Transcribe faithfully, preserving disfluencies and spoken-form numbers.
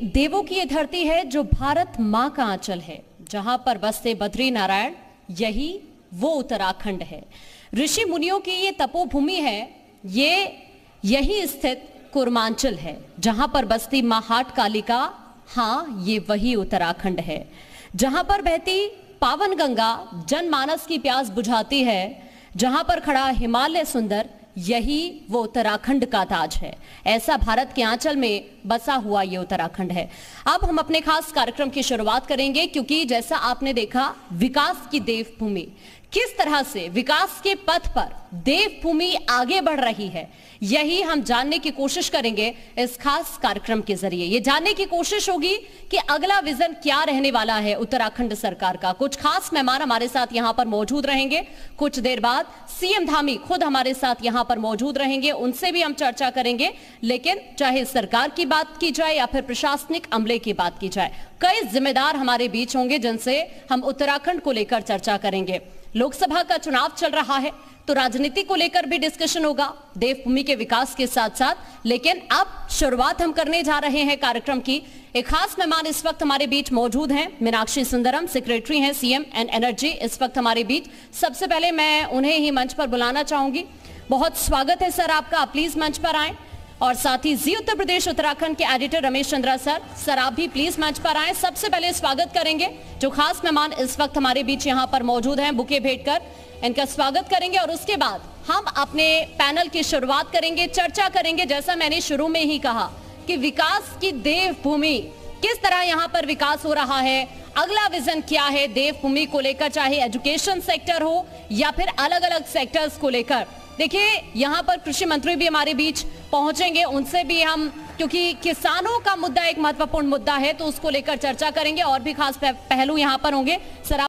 देवों की ये धरती है जो भारत माँ का आंचल है, जहां पर बसते बद्री नारायण, यही वो उत्तराखंड है। ऋषि मुनियों की ये तपोभूमि है, ये यही स्थित कुर्मांचल है, जहां पर बसती माँ हाट कालिका, हाँ ये वही उत्तराखंड है। जहां पर बहती पावन गंगा जनमानस की प्यास बुझाती है, जहां पर खड़ा हिमालय सुंदर, यही वो उत्तराखंड का ताज है। ऐसा भारत के आंचल में बसा हुआ ये उत्तराखंड है। अब हम अपने खास कार्यक्रम की शुरुआत करेंगे, क्योंकि जैसा आपने देखा विकास की देवभूमि, किस तरह से विकास के पथ पर देवभूमि आगे बढ़ रही है, यही हम जानने की कोशिश करेंगे इस खास कार्यक्रम के जरिए। ये जानने की कोशिश होगी कि अगला विजन क्या रहने वाला है उत्तराखंड सरकार का। कुछ खास मेहमान हमारे साथ यहां पर मौजूद रहेंगे। कुछ देर बाद सीएम धामी खुद हमारे साथ यहां पर मौजूद रहेंगे, उनसे भी हम चर्चा करेंगे। लेकिन चाहे सरकार की बात की जाए या फिर प्रशासनिक अमले की बात की जाए, कई जिम्मेदार हमारे बीच होंगे जिनसे हम उत्तराखंड को लेकर चर्चा करेंगे। लोकसभा का चुनाव चल रहा है तो राजनीति को लेकर भी डिस्कशन होगा, देवभूमि के विकास के साथ साथ। लेकिन अब शुरुआत हम करने जा रहे हैं कार्यक्रम की। एक खास मेहमान इस वक्त हमारे बीच मौजूद हैं, मीनाक्षी सुंदरम, सेक्रेटरी हैं सीएम एंड एनर्जी, इस वक्त हमारे बीच। सबसे पहले मैं उन्हें ही मंच पर बुलाना चाहूंगी। बहुत स्वागत है सर आपका, आप प्लीज मंच पर आए। और साथ ही जी उत्तर प्रदेश उत्तराखंड के editor Ramesh Chandra sir, sir आप भी प्लीज मंच पर आए। सबसे पहले स्वागत करेंगे जो खास मेहमान इस वक्त हमारे बीच यहाँ पर मौजूद हैं, बुके भेंट कर इनका स्वागत करेंगे। और उसके बाद हम अपने पैनल की शुरुआत करेंगे, चर्चा करेंगे। जैसा मैंने शुरू में ही कहा कि विकास की देवभूमि, किस तरह यहाँ पर विकास हो रहा है, अगला विजन क्या है देवभूमि को लेकर, चाहे एजुकेशन सेक्टर हो या फिर अलग अलग सेक्टर्स को लेकर। देखिए यहाँ पर कृषि मंत्री भी हमारे बीच पहुंचेंगे, उनसे भी हम, क्योंकि किसानों का मुद्दा एक महत्वपूर्ण मुद्दा है, तो उसको लेकर चर्चा करेंगे। और भी खास पहलू यहाँ पर होंगे। सर